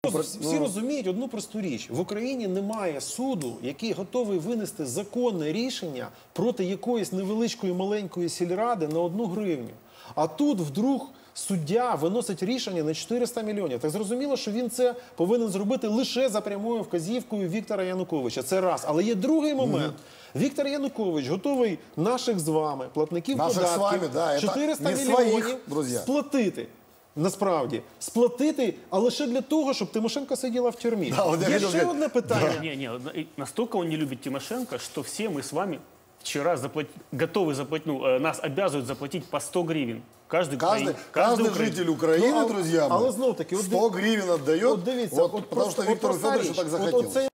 Всі розуміють одну просту річ. В Україні немає суду, який готовий винести законне рішення проти якоїсь невеличкої маленької сільради на 1 гривню. А тут вдруг суддя виносить рішення на 400 мільйонів. Так зрозуміло, що він це повинен зробити лише за прямою вказівкою Віктора Януковича. Це раз. Але є другий момент. Віктор Янукович готовий наших з вами, платників податків, 400 мільйонів сплатити. Насправді, сплатити, а лише для того, щоб Тимошенко сиділа в тюрмі. Є ще одне питання. Настолько он не любит Тимошенко, что все мы с вами вчера готовы заплатить, нас обязывают заплатить по 100 гривен. Каждый житель Украины, друзья мои, 100 гривен отдает, потому что Виктору Федоровичу так захотелось.